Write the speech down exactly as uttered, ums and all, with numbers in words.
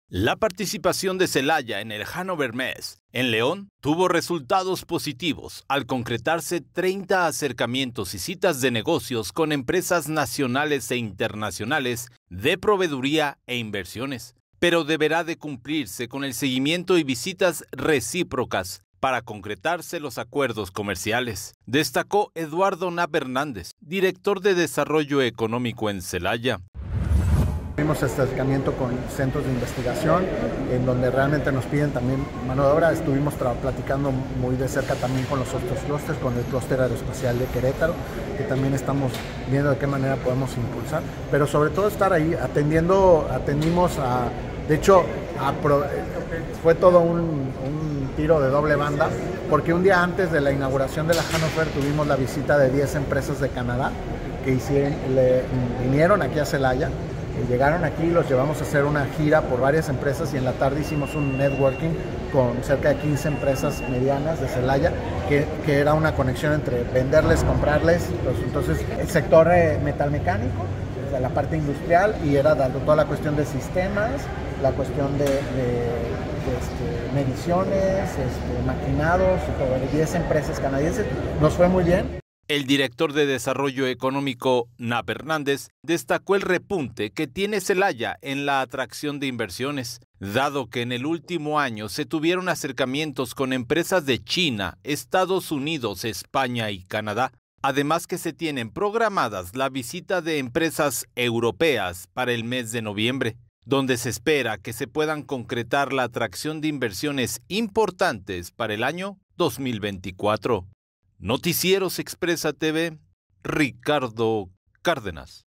La participación de Celaya en el Hannover Messe en León tuvo resultados positivos al concretarse treinta acercamientos y citas de negocios con empresas nacionales e internacionales de proveeduría e inversiones, pero deberá de cumplirse con el seguimiento y visitas recíprocas para concretarse los acuerdos comerciales, destacó Eduardo Knapp Hernández, director de Desarrollo Económico en Celaya. Tuvimos este acercamiento con centros de investigación, en donde realmente nos piden también mano de obra. Estuvimos platicando muy de cerca también con los otros clústeres, con el clúster aeroespacial de Querétaro, que también estamos viendo de qué manera podemos impulsar. Pero sobre todo estar ahí, atendiendo, atendimos a, de hecho, a, fue todo un, un tiro de doble banda, porque un día antes de la inauguración de la Hannover tuvimos la visita de diez empresas de Canadá que hicieron, le, vinieron aquí a Celaya. Llegaron aquí, los llevamos a hacer una gira por varias empresas y en la tarde hicimos un networking con cerca de quince empresas medianas de Celaya, que, que era una conexión entre venderles, comprarles, pues, entonces el sector eh, metalmecánico, o sea, la parte industrial, y era dando toda la cuestión de sistemas, la cuestión de, de, de este, mediciones, este, maquinados, y todo, diez empresas canadienses. Nos fue muy bien. El director de Desarrollo Económico, Knapp Hernández, destacó el repunte que tiene Celaya en la atracción de inversiones, dado que en el último año se tuvieron acercamientos con empresas de China, Estados Unidos, España y Canadá, además que se tienen programadas la visita de empresas europeas para el mes de noviembre, donde se espera que se puedan concretar la atracción de inversiones importantes para el año dos mil veinticuatro. Noticieros Expresa T V, Ricardo Cárdenas.